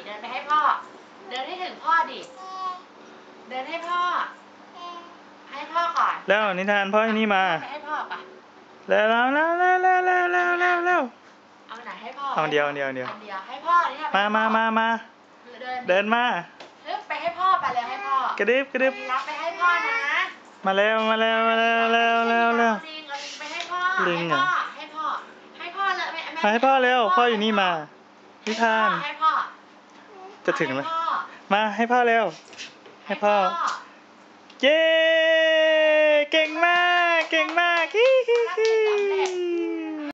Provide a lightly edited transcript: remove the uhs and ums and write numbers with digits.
เดินไปให้พ่อเดินให้ถึงพ่อดิเดินให้พ่อก่อนแล้วนิทานพ่อที่นี่มาไปให้พ่อป่ะแล้วเอาไหนให้พ่ออันเดียวให้พ่อมาเดินมาไปให้พ่อไปเลยให้พ่อกระดึบรับไปให้พ่อนะมาแล้วไปให้พ่อลิงอ่ะให้พ่อเลยมาให้พ่อเร็วพ่ออยู่นี่มานิทานให้พ่อจะถึงไหมมาให้พ่อเร็วให้พ่อเย้เก่งมากฮิ